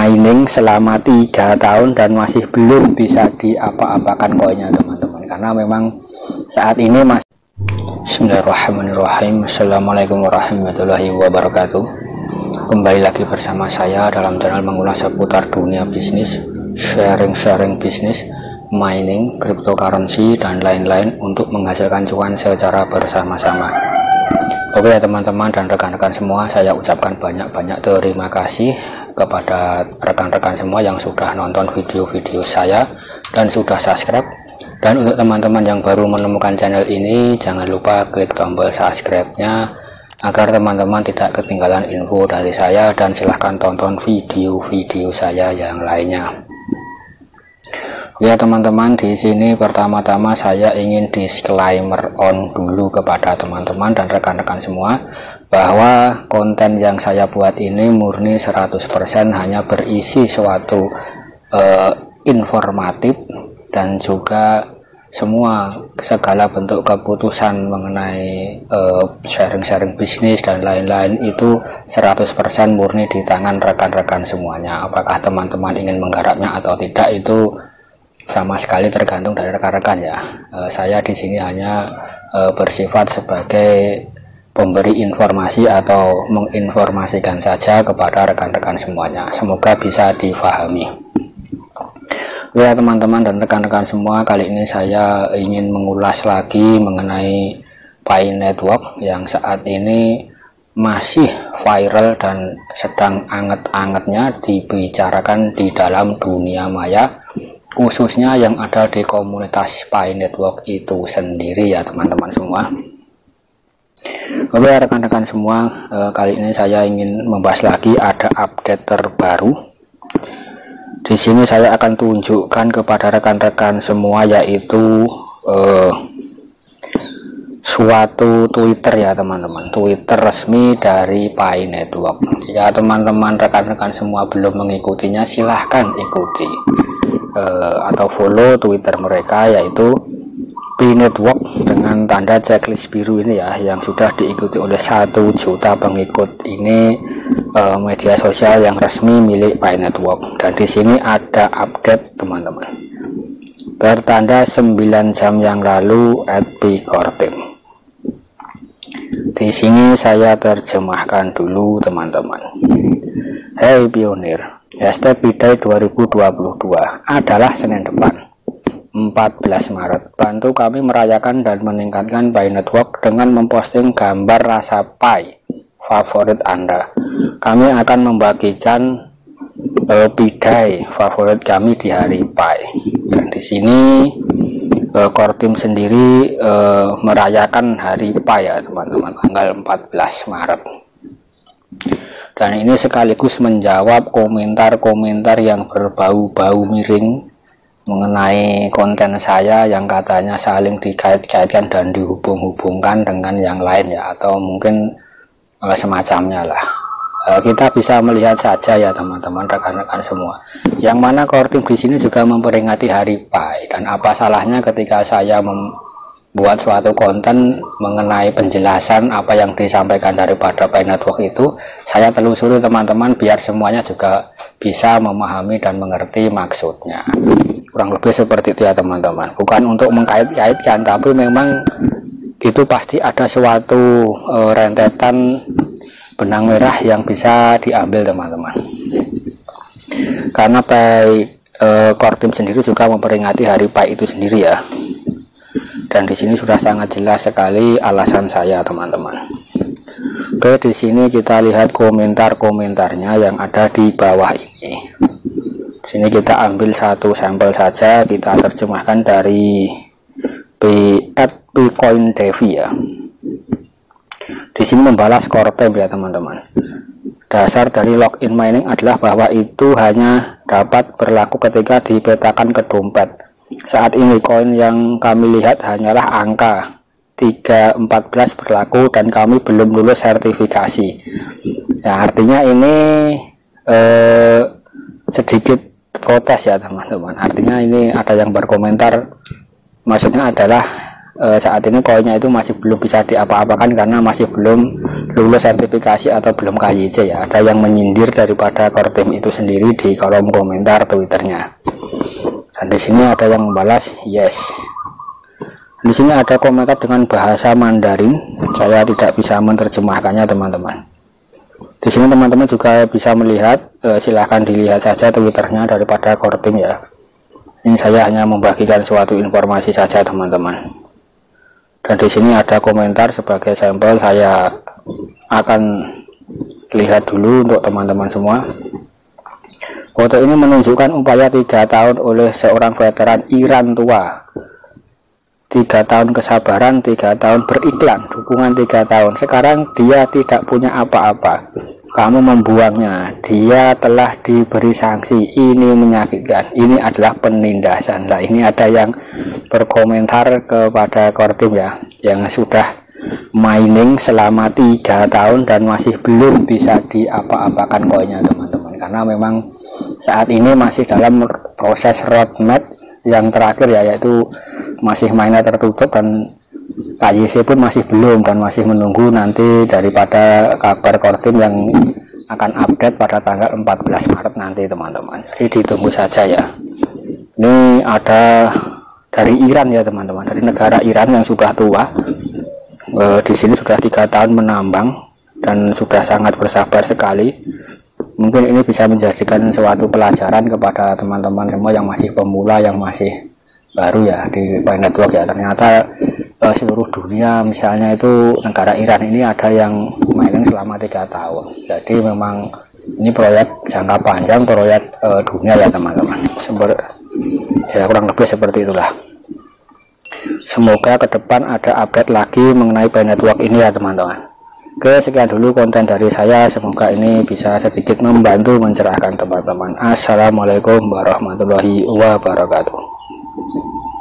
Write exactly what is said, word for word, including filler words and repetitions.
mining selama tiga tahun dan masih belum bisa diapa-apakan koinnya teman-teman, karena memang saat ini masih. Bismillahirrahmanirrahim. Assalamualaikum warahmatullahi wabarakatuh. Kembali lagi bersama saya dalam channel mengulas seputar dunia bisnis, sharing-sharing bisnis, mining, cryptocurrency dan lain-lain untuk menghasilkan cuan secara bersama-sama. Oke ya teman-teman dan rekan-rekan semua, saya ucapkan banyak-banyak terima kasih kepada rekan-rekan semua yang sudah nonton video-video saya dan sudah subscribe. Dan untuk teman-teman yang baru menemukan channel ini, jangan lupa klik tombol subscribe-nya agar teman-teman tidak ketinggalan info dari saya, dan silahkan tonton video-video saya yang lainnya. Ya teman-teman, di sini pertama-tama saya ingin disclaimer on dulu kepada teman-teman dan rekan-rekan semua bahwa konten yang saya buat ini murni seratus persen hanya berisi suatu uh, informatif, dan juga semua segala bentuk keputusan mengenai sharing-sharing uh, bisnis dan lain-lain itu seratus persen murni di tangan rekan-rekan semuanya. Apakah teman-teman ingin menggarapnya atau tidak itu sama sekali tergantung dari rekan-rekan ya. Uh, saya di sini hanya uh, bersifat sebagai pemberi informasi atau menginformasikan saja kepada rekan-rekan semuanya. Semoga bisa difahami. Ya teman-teman dan rekan-rekan semua, kali ini saya ingin mengulas lagi mengenai Pi Network yang saat ini masih viral dan sedang anget-angetnya dibicarakan di dalam dunia maya, khususnya yang ada di komunitas Pi Network itu sendiri ya teman-teman semua. Oke rekan-rekan semua, eh, kali ini saya ingin membahas lagi ada update terbaru. Di sini saya akan tunjukkan kepada rekan-rekan semua yaitu eh, suatu Twitter ya teman-teman, Twitter resmi dari Pi Network. Jika teman-teman rekan-rekan semua belum mengikutinya, silahkan ikuti eh, atau follow Twitter mereka, yaitu Pi Network dengan tanda checklist biru ini ya, yang sudah diikuti oleh satu juta pengikut. Ini uh, media sosial yang resmi milik Pi Network, dan di sini ada update teman-teman bertanda sembilan jam yang lalu at Pi Core Team. Di sini saya terjemahkan dulu teman-teman. Hey pionir, hashtag Bidai dua ribu dua puluh dua adalah Senin depan empat belas Maret. Bantu kami merayakan dan meningkatkan Pi Network dengan memposting gambar rasa Pi favorit Anda. Kami akan membagikan uh, bidai favorit kami di hari Pi. Dan di sini uh, Core Team sendiri uh, merayakan hari Pi ya teman-teman, tanggal empat belas Maret. Dan ini sekaligus menjawab komentar-komentar yang berbau-bau miring mengenai konten saya yang katanya saling dikait-kaitkan dan dihubung-hubungkan dengan yang lain ya, atau mungkin uh, semacamnya lah. Uh, kita bisa melihat saja ya teman-teman rekan-rekan semua, yang mana Core Team di sini juga memperingati hari Pi. Dan apa salahnya ketika saya membuat suatu konten mengenai penjelasan apa yang disampaikan daripada Pi Network itu, saya telusuri teman-teman biar semuanya juga bisa memahami dan mengerti maksudnya. Kurang lebih seperti itu ya teman-teman, bukan untuk mengkait-kaitkan, tapi memang itu pasti ada suatu e, rentetan benang merah yang bisa diambil teman-teman, karena Pi e, Core Team sendiri juga memperingati hari Pi itu sendiri ya. Dan di sini sudah sangat jelas sekali alasan saya teman-teman. Oke, di sini kita lihat komentar-komentarnya yang ada di bawah ini. Sini kita ambil satu sampel saja, kita terjemahkan dari Bitcoin Devi ya. Di sini membalas Core Team ya teman-teman. Dasar dari login mining adalah bahwa itu hanya dapat berlaku ketika dipetakan ke dompet. Saat ini koin yang kami lihat hanyalah angka tiga empat belas berlaku dan kami belum lulus sertifikasi. Ya, artinya ini eh, sedikit protes ya teman-teman. Artinya ini ada yang berkomentar, maksudnya adalah e, saat ini koinnya itu masih belum bisa diapa-apakan karena masih belum lulus sertifikasi atau belum K Y C ya. Ada yang menyindir daripada core team itu sendiri di kolom komentar Twitternya. Dan di sini ada yang membalas yes. Di sini ada komentar dengan bahasa Mandarin. Saya tidak bisa menerjemahkannya teman-teman. Di sini teman-teman juga bisa melihat, e, silahkan dilihat saja Twitternya daripada core team ya. Ini saya hanya membagikan suatu informasi saja teman-teman. Dan di sini ada komentar sebagai sampel, saya akan lihat dulu untuk teman-teman semua. Foto ini menunjukkan upaya tiga tahun oleh seorang veteran Iran tua. Tiga tahun kesabaran, tiga tahun beriklan, dukungan tiga tahun. Sekarang dia tidak punya apa-apa. Kamu membuangnya. Dia telah diberi sanksi. Ini menyakitkan. Ini adalah penindasan. Nah, ini ada yang berkomentar kepada core team ya, yang sudah mining selama tiga tahun dan masih belum bisa diapa-apakan koinnya teman-teman. Karena memang saat ini masih dalam proses roadmap yang terakhir ya, yaitu masih miner tertutup dan K Y C pun masih belum, dan masih menunggu nanti daripada kabar core team yang akan update pada tanggal empat belas Maret nanti teman-teman. Jadi ditunggu saja ya. Ini ada dari Iran ya teman-teman, dari negara Iran yang sudah tua. E, di sini sudah tiga tahun menambang dan sudah sangat bersabar sekali. Mungkin ini bisa menjadikan suatu pelajaran kepada teman-teman semua yang masih pemula, yang masih baru ya di Pi Network ya. Ternyata e, seluruh dunia misalnya itu negara Iran ini ada yang mining selama tiga tahun. Jadi memang ini proyek jangka panjang, proyek e, dunia ya teman-teman. Ya kurang lebih seperti itulah. Semoga ke depan ada update lagi mengenai Pi Network ini ya teman-teman. Oke, sekian dulu konten dari saya. Semoga ini bisa sedikit membantu mencerahkan teman-teman. Assalamualaikum warahmatullahi wabarakatuh.